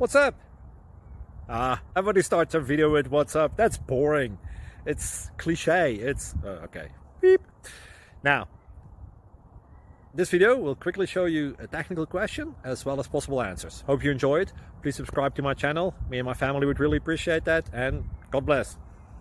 What's up? Everybody starts a video with what's up. That's boring. It's cliche. It's okay. Beep. Now, this video will quickly show you a technical question as well as possible answers. Hope you enjoy it. Please subscribe to my channel. Me and my family would really appreciate that, and God bless.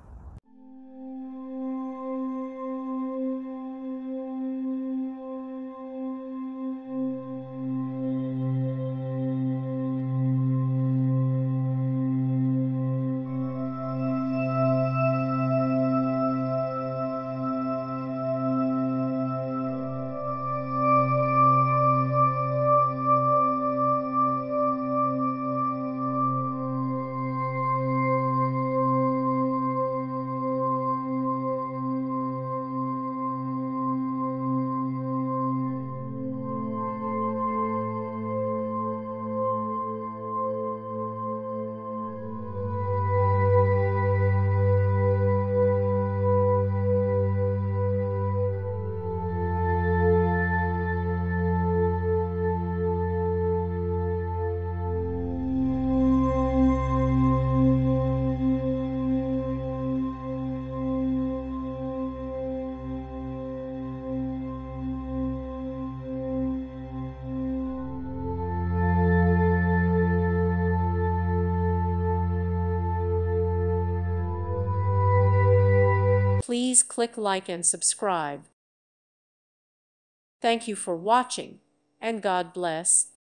Please click like and subscribe. Thank you for watching, and God bless.